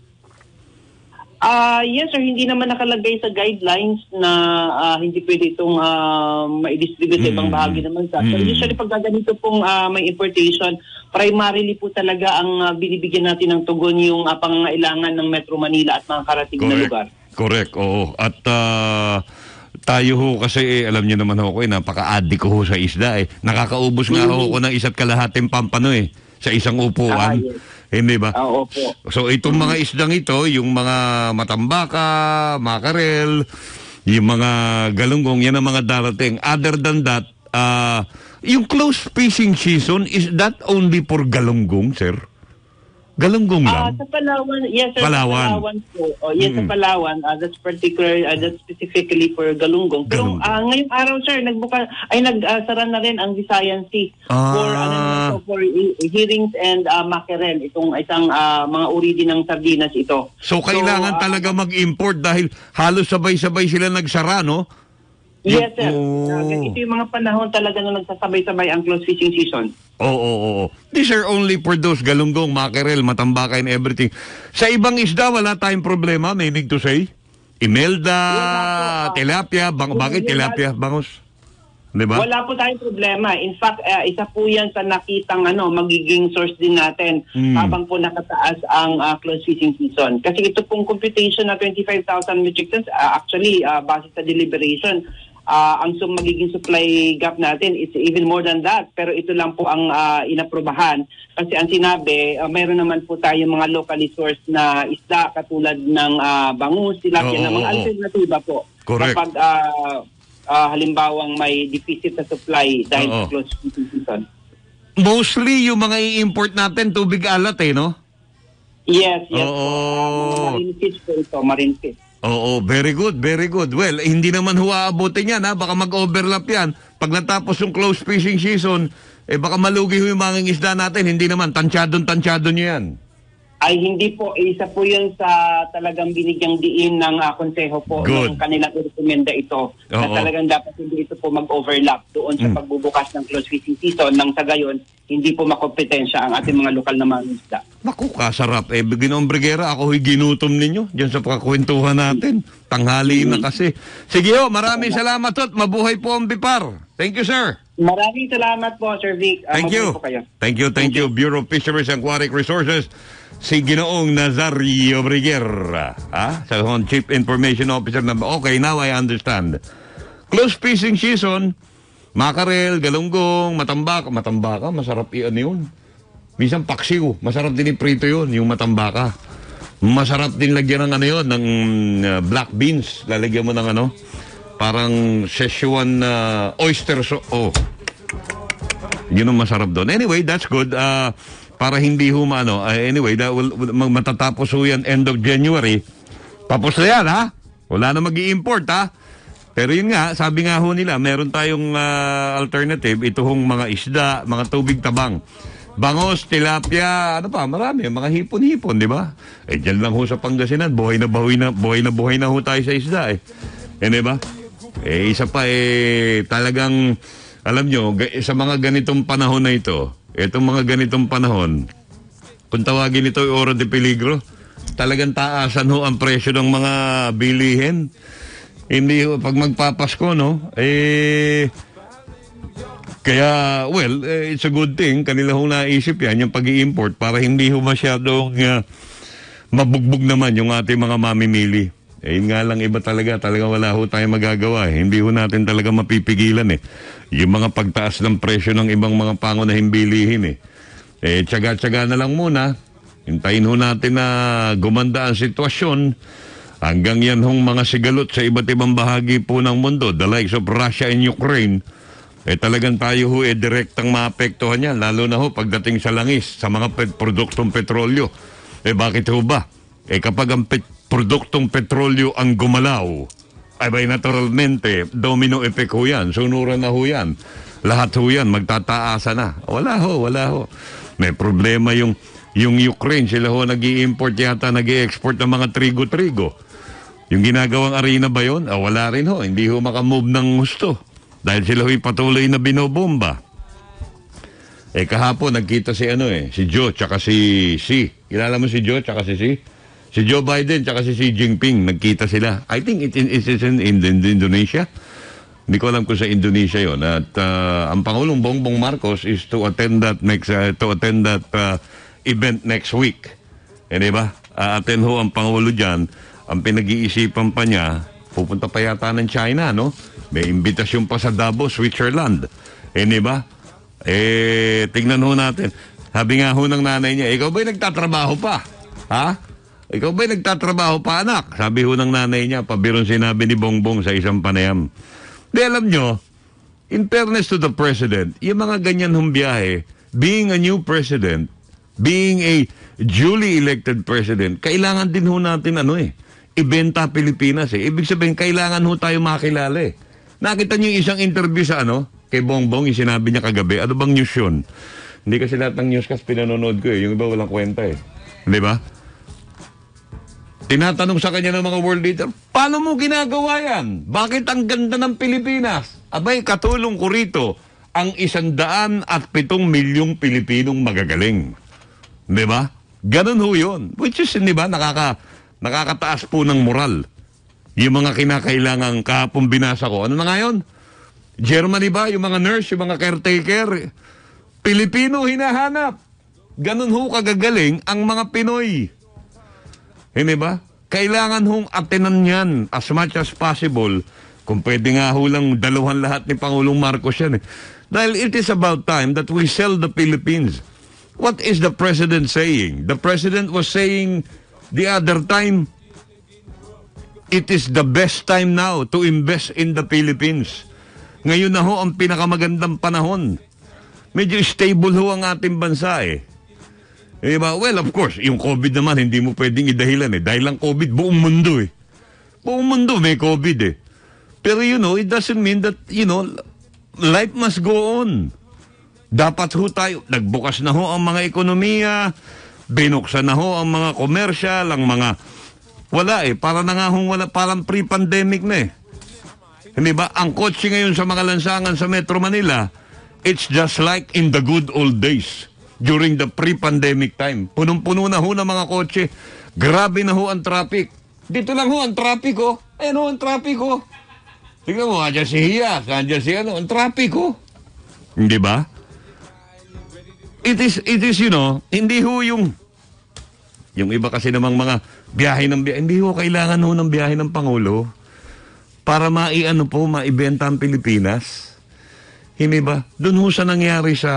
S4: Ah, yes, sir. Hindi naman nakalagay sa guidelines na ah, hindi pwede itong uh, ma-distribute sa ibang
S2: Mm.
S4: bahagi ng bansa. So,
S2: Mm.
S4: usually, pag ganito pong ah, may importation, primarily po talaga ang ah, binibigyan natin ng tugon yung uh, pangangailangan ng Metro Manila at mga karating na lugar.
S2: Correct, oo. At ah, tayo ho kasi, eh, alam niyo naman ho ko, eh, napaka-addict ko ho sa isda. Eh. Nakakaubos nga ho ko ng isa't kalahating pampano eh, sa isang upuan.
S4: Ah, yes.
S2: Hindi ba?
S4: Ah, opo.
S2: So itong mga isdang ito, yung mga matambaka, makarel, yung mga galunggong, yan ang mga darating. Other than that, uh, yung close fishing season, is that only for galunggong, sir? Galunggong
S4: Ah,
S2: lang?
S4: sa Palawan, yes sir,
S2: Palawan.
S4: sa Palawan po. Oh, yes,
S2: Mm-mm.
S4: sa Palawan, ah, that's particular, ah, that's specifically for Galunggong. Pero
S2: Galunggong.
S4: ah, ngayong araw sir, nagbuka ay nagsara na rin ang Visayan Sea
S2: Ah.
S4: for ano naman to, for i- hearings and ah, mackerel. Itong isang ah, mga uri din ng sardinas ito.
S2: So kailangan
S4: ah,
S2: talaga mag-import dahil halos sabay-sabay sila nagsara, no?
S4: Yes sir.
S2: Oh.
S4: Ah, ito yung mga panahon talaga na nagsasabay-sabay ang close fishing season.
S2: Oo, oo, oo. These are only for those galunggong, mackerel, matambaka and everything. Sa ibang isda, wala tayong problema, meaning to say? Imelda,
S4: Wala po, ah.
S2: tilapia, bang, bakit
S4: Yung-
S2: tilapia, bangus? Di ba?
S4: Wala po tayong problema. In fact, uh, isa po yan sa nakitang ano, magiging source din natin
S2: Mm.
S4: habang po nakataas ang uh, close fishing season. Kasi ito pong computation na twenty-five thousand metric tons, uh, actually, uh, base sa deliberation, uh, ang sum magiging supply gap natin is even more than that. Pero ito lang po ang uh, inaprubahan. Kasi ang sinabi, uh, mayroon naman po tayong mga locally sourced na isda katulad ng uh, bangus, tilapia,
S2: Oo,
S4: na mga
S2: oo, oo.
S4: alternatiba po.
S2: Correct.
S4: Kapag uh, uh, halimbawang may deficit sa supply dahil
S2: Oo.
S4: sa close fishing season.
S2: Mostly yung mga i-import natin, tubig alat eh, no?
S4: Yes, yes
S2: Oo.
S4: po. Uh, mga marine fish po ito, marine fish.
S2: Oo, very good, very good. Well, eh, hindi naman huwaabutin yan, ha? Baka mag-overlap yan. Pag natapos yung close fishing season, eh baka malugi ho yung mga isda natin. Hindi naman, tansyadon-tansyado nyo yan.
S4: Ay hindi po, isa po yun sa talagang binigyang diin ng uh, konseho po
S2: Good.
S4: ng kanilang i-recommenda ito na
S2: Oo.
S4: talagang dapat hindi ito po mag-overlap doon sa
S2: Mm.
S4: pagbubukas ng close fishing season nang sa gayon hindi po makompetensya ang ating mga lokal na mga isda.
S2: Naku, kasarap. Eh, Ginoong Brigera, ako ho'y ginutom ninyo. Diyan sa pagkakwentuhan natin. Tanghali na kasi. Sige ho, maraming salamat at mabuhay po ang Bipar. Thank you, sir.
S4: Maraming salamat po, Sir Vic. Uh,
S2: Thank
S4: mabuhay
S2: you.
S4: po kayo.
S2: Thank you, thank you. Bureau of Fisheries and Aquatic Resources, si Ginoong Nazario Briguera. Ah, sa Chief Information Officer na, okay, now I understand. Close fishing season, makarel, galunggong, matambaka. Matambaka, masarap iyan yun. Minsan paksiw, masarap din iprito yun, yung matambaka. Masarap din lagyan ng ano yun, ng uh, black beans. Lalagyan mo ng ano, parang Szechuan uh, oyster so oh. Yun ang masarap doon. Anyway, that's good. Uh, para hindi humano. Uh, anyway, that will, matatapos ho yan end of January. Tapos na yan, ha? Wala na mag-i-import, ha? Pero yun nga, sabi nga ho nila, meron tayong uh, alternative. Ito hong mga isda, mga tubig tabang. Bangos, tilapia, ano pa, marami. Mga hipon-hipon, di ba? Eh, dyan lang ho sa Pangasinan. Buhay na buhay na, buhay na buhay na ho tayo sa isda, eh. Yan, di ba? Eh, isa pa, eh, talagang, alam nyo, sa mga ganitong panahon na ito, itong mga ganitong panahon, kung tawagin ito yung ora de peligro, talagang taasan ho ang presyo ng mga bilihin. Hindi ho, pag magpapasko, no, eh, kaya, well, eh, it's a good thing, kanila ho naisip yan, yung pag-i-import, para hindi ho masyadong uh, mabugbog naman yung ating mga mamimili. Eh, yun nga lang, iba talaga, talaga wala ho tayong magagawa. Eh. Hindi ho natin talaga mapipigilan eh. Yung mga pagtaas ng presyo ng ibang mga pangunahing bilihin eh. Eh, tsaga-tsaga na lang muna. Hintayin ho natin na gumanda ang sitwasyon hanggang yan hong mga sigalot sa iba't ibang bahagi po ng mundo, the likes of Russia and Ukraine, eh talagang tayo ho eh direktang maapektuhan yan, lalo na ho pagdating sa langis, sa mga pet produktong petrolyo. Eh bakit ho ba? Eh kapag ang pet produktong petrolyo ang gumalaw, ay bay naturalmente, domino effect ho yan, sunuran na ho yan. Lahat ho yan, magtataasa na. Wala ho, wala ho. May problema yung, yung Ukraine, sila ho nag-i-import yata, nag-i-export ng mga trigo-trigo. Yung ginagawang arena ba yun? Ah, wala rin ho, hindi ho makamove ng gusto. Dahil sila ho'y patuloy na binobomba. Eh kahapon, nagkita si ano eh, si Joe, tsaka si Xi. Kilala mo si Joe, tsaka si Xi? Si Joe Biden tsaka si Xi Jinping, nagkita sila. I think it, it, it's in, in, in Indonesia. Hindi ko alam kung sa Indonesia yon. At uh, ang Pangulong Bongbong Marcos is to attend that next uh, to attend that uh, event next week. Eh, di ba? A-attend ho ang Pangulo dyan. Ang pinag-iisipan pa niya, pupunta pa yata ng China, no? May imbitasyon pa sa Davos, Switzerland. Eh, di ba? Eh, tingnan ho natin. Sabi nga ho ng nanay niya, ikaw ba'y nagtatrabaho pa? Ha? Ikaw ba'y nagtatrabaho pa, anak? Sabi ho ng nanay niya, pabirong sinabi ni Bongbong sa isang panayam. Di alam nyo, in fairness to the president, yung mga ganyan hong biyahe, being a new president, being a duly elected president, kailangan din ho natin ano eh, ibenta Pilipinas eh. Ibig sabihin, kailangan ho tayo makilala eh. Nakita niyo yung isang interview sa ano, kay Bongbong, yung sinabi niya kagabi, ano bang news yun? Hindi kasi lahat ng newscast pinanonood ko eh, yung iba walang kwenta eh. Di ba? Tinatanong sa kanya ng mga world leader, paano mo ginagawa yan? Bakit ang ganda ng Pilipinas? Abay, katulong ko rito ang isandaan at pitong milyong Pilipinong magagaling. Di ba? Ganun ho yun. Which is, di ba, nakaka, nakakataas po ng moral. Yung mga kinakailangang kahapon binasa ko. Ano na nga yun? Germany ba, yung mga nurse, yung mga caretaker, Pilipino hinahanap. Ganun ho kagagaling ang mga Pinoy. Hindi ba? Kailangan hong atenan yan as much as possible. Kung pwede nga ho lang dalawan lahat ni Pangulong Marcos yan eh. Dahil it is about time that we sell the Philippines. What is the President saying? The President was saying the other time, it is the best time now to invest in the Philippines. Ngayon na ho ang pinakamagandang panahon. Medyo stable ho ang ating bansa eh. Diba? Well, of course, yung COVID naman, hindi mo pwedeng idahilan eh. Dahil lang COVID, buong mundo eh. Buong mundo may COVID eh. Pero you know, it doesn't mean that, you know, life must go on. Dapat ho tayo, nagbukas na ho ang mga ekonomiya, binuksan na ho ang mga komersyal, ang mga, wala eh, para na nga hong wala, parang pre-pandemic na eh. Hindi ba? Ang kotse ngayon sa mga lansangan sa Metro Manila, it's just like in the good old days. During the pre-pandemic time. Punong-puno na ho ng mga kotse. Grabe na ho ang traffic. Dito lang ho ang traffic ho. Ayan ho ang traffic ho. Tingnan mo, andyan si Hiya, andyan si ano, ang traffic ho. Hindi ba? It is, it is, you know, hindi ho yung, yung iba kasi namang mga biyahe ng biyahe, hindi ho kailangan ho ng biyahe ng Pangulo para maiano po, maibenta ang Pilipinas. Hindi ba? Doon ho sa nangyari sa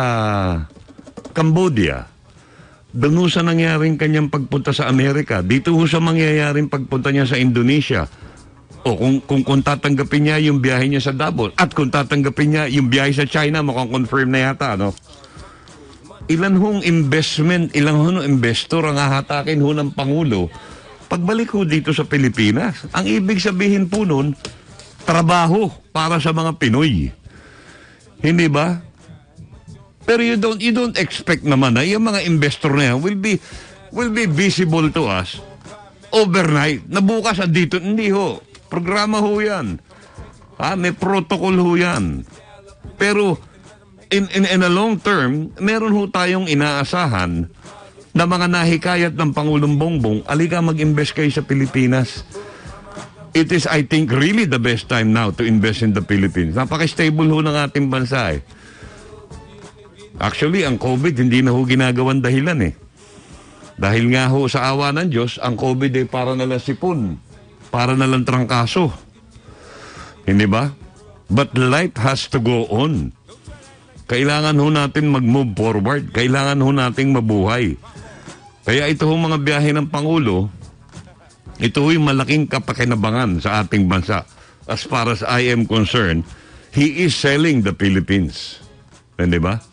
S2: Cambodia. Doon ho sa nangyaring kanyang pagpunta sa Amerika. Dito ho sa mangyayaring pagpunta niya sa Indonesia. O kung, kung, kung tatanggapin niya yung biyahe niya sa Davao at kung tatanggapin niya yung biyahe sa China, mukhang confirm na yata, no? Ilan hong investment, ilang hong investor ang hahatakin ho ng Pangulo pagbalik ho dito sa Pilipinas. Ang ibig sabihin po nun, trabaho para sa mga Pinoy. Hindi ba? Pero you don't you don't expect naman na yung mga investor na yan will be will be visible to us overnight. Na bukas andito, hindi ho. Programa ho yan. Ha? May protocol ho yan. Pero in, in, in a long term, meron ho tayong inaasahan na mga nahikayat ng Pangulong Bongbong, alika mag-invest kayo sa Pilipinas. It is, I think, really the best time now to invest in the Philippines. Napaka-stable ho ng ating bansa eh. Actually, ang COVID hindi na ho ginagawan dahilan eh. Dahil nga ho sa awa ng Diyos, ang COVID ay para nalang sipon, para nalang trangkaso. Hindi ba? But life has to go on. Kailangan ho natin mag-move forward. Kailangan ho nating mabuhay. Kaya ito ho mga biyahe ng Pangulo, ito ho yung malaking kapakinabangan sa ating bansa. As far as I am concerned, he is selling the Philippines. Hindi ba?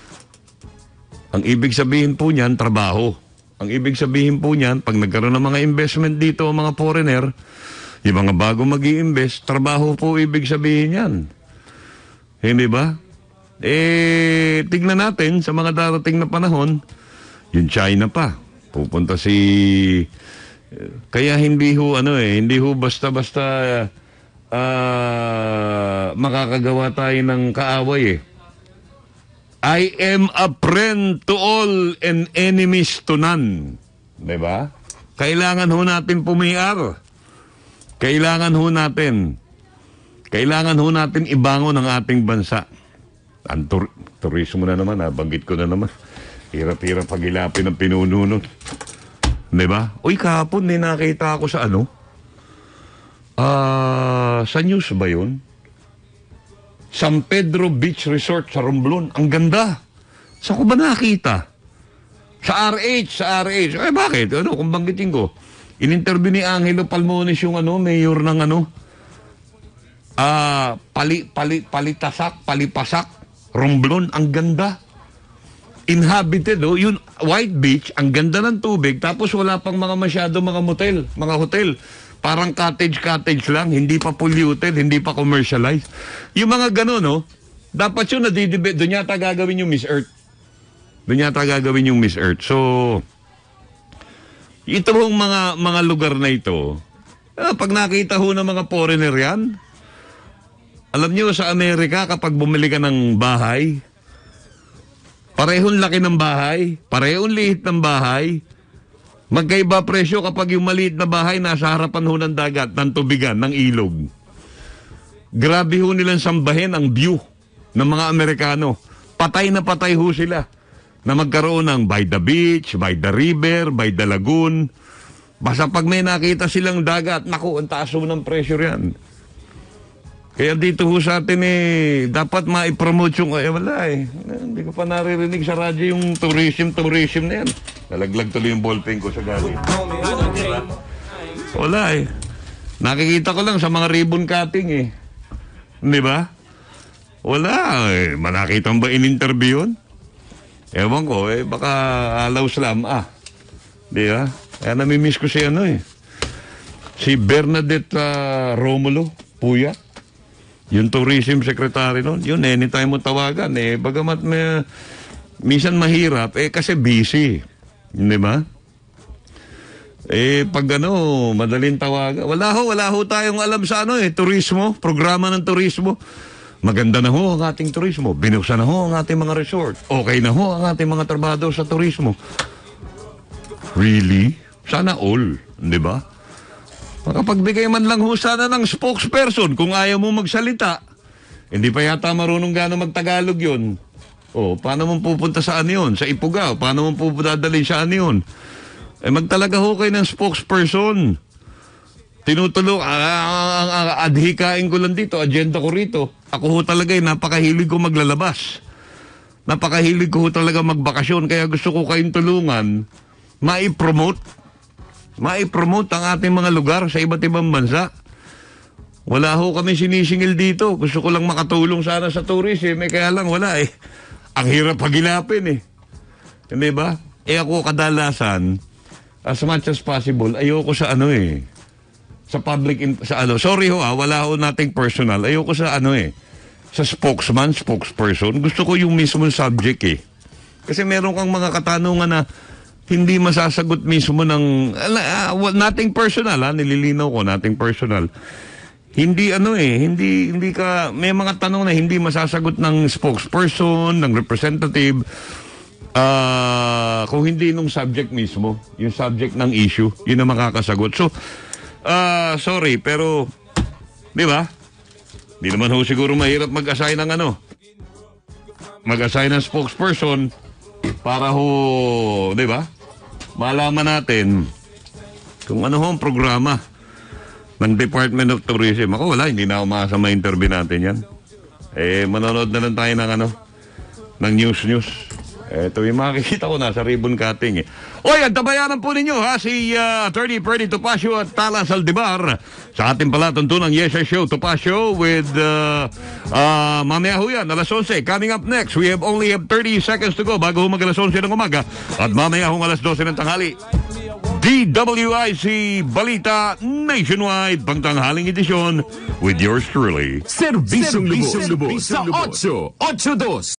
S2: Ang ibig sabihin po niyan, trabaho. Ang ibig sabihin po niyan, pag nagkaroon ng mga investment dito, mga foreigner, yung mga bago mag-i-invest, trabaho po ibig sabihin yan. Hindi ba? Eh, tignan natin sa mga darating na panahon, yung China pa. Pupunta si... Kaya hindi ho, ano eh, hindi ho basta-basta uh, makakagawa tayo ng kaaway eh. I am a friend to all and enemies to none. Diba? Kailangan ho natin pumiar. Kailangan ho natin. Kailangan ho natin ibangon ang ating bansa. Ang tur- turismo na naman, ha? Banggit ko na naman. Hirap-hirap pagilapin ng pinuno nun. Diba? Uy, kahapon may nakita ako sa ano? Ah, uh, sa news ba yun? San Pedro Beach Resort sa Romblon. Ang ganda. Saan ko ba nakita? Sa R H, sa R H. Eh, bakit? Ano, kung banggitin ko. In-interview ni Angelo Palmones yung ano, mayor ng ano, ah, uh, pali, pali, palitasak, palipasak, Romblon. Ang ganda. Inhabited, oh. Yun, White Beach, ang ganda ng tubig, tapos wala pang mga masyado mga motel, mga hotel. Parang cottage-cottage lang, hindi pa polluted, hindi pa commercialized. Yung mga gano'n, no? Dapat yun, nadidibet. Doon yata gagawin yung Miss Earth. Doon yata gagawin yung Miss Earth. So, ito hong mga, mga lugar na ito, eh, pag nakita ho ng mga foreigner yan, alam nyo, sa Amerika, kapag bumili ka ng bahay, parehong laki ng bahay, parehong liit ng bahay, magkaiba presyo kapag yung maliit na bahay nasa harapan ho ng dagat, ng tubigan, ng ilog. grabe ho nilang sambahin ang view ng mga Amerikano. Patay na patay ho sila na magkaroon ng by the beach, by the river, by the lagoon. Basta pag may nakita silang dagat, naku, ang taas ho ng pressure yan. Kaya dito ho sa atin eh, dapat ma-promote yung, eh wala eh. Hindi ko pa naririnig sa radyo yung tourism, tourism na yan. Nalaglag tuloy yung ballpen ko sa galing. Wala eh. Nakikita ko lang sa mga ribbon cutting eh. Di ba? Wala eh. Manakita ba in-interview yun? Ewan ko eh, baka alaw slam ah. Di ba? Kaya namimiss ko si ano eh. Si Bernadette uh, Romulo, Puya. Yung tourism secretary nun, yun, anytime mo tawagan, eh, bagamat may, minsan mahirap, eh, kasi busy. Di ba? Eh, pag ano, madaling tawagan. Wala ho, wala ho tayong alam sa ano eh, turismo, programa ng turismo. Maganda na ho ang ating turismo. Binuksan na ho ang ating mga resort. Okay na ho ang ating mga trabado sa turismo. Really? Sana all, di ba? Makapagbigay man lang ho sana ng spokesperson kung ayaw mo magsalita. Hindi pa yata marunong gano'ng magtagalog yun. O, paano mo pupunta saan yun? Sa Ifugao, paano mo pupunta dalhin saan yun? Eh, magtalaga ho kayo ng spokesperson. Tinutulong, ang adhikain ko lang dito, agenda ko rito. Ako ho talaga eh, napakahilig ko maglalabas. Napakahilig ko ho talaga magbakasyon. Kaya gusto ko kayong tulungan, mai-promote mai-promote ang ating mga lugar sa iba't ibang bansa. Wala ho kami sinisingil dito. Gusto ko lang makatulong sana sa tourism. Eh, kaya lang wala eh. Ang hirap pagilapin eh. Hindi ba? Eh ako kadalasan, as much as possible, ayoko sa ano eh. Sa public, in, sa ano. Sorry ho ah, wala ho nating personal. Ayoko sa ano eh. Sa spokesman, spokesperson. Gusto ko yung mismong subject eh. Kasi meron kang mga katanungan na hindi masasagot mismo ng uh, nating personal ha, nililinaw ko nating personal. Hindi ano eh, hindi hindi ka may mga tanong na hindi masasagot ng spokesperson, ng representative uh, kung hindi nung subject mismo, yung subject ng issue, yun ang makakasagot. So, uh, sorry, pero di ba? Di naman ho siguro mahirap mag-assign ng ano. Mag-assign ng spokesperson para ho, di ba? Malaman natin kung ano ho ang programa ng Department of Tourism. Ako wala, hindi na ako makasama interview natin yan. Eh, manonood na lang tayo ng ano, ng news-news. Ito yung makikita ko na sa ribbon cutting eh. Oy, antabayanan po ninyo ha, si uh, Attorney Freddy Topacio at Tala Saldivar sa ating palatuntunang Yes Sir Show Topacio with uh, uh, mamaya ho yan, alas onse. Coming up next, we have only have thirty seconds to go bago ho mag alas onse ng umaga at mamaya ho alas dose ng tanghali. D W I C Balita Nationwide, pangtanghaling edisyon with yours truly.
S1: Serbisyong lubos sa eight eight two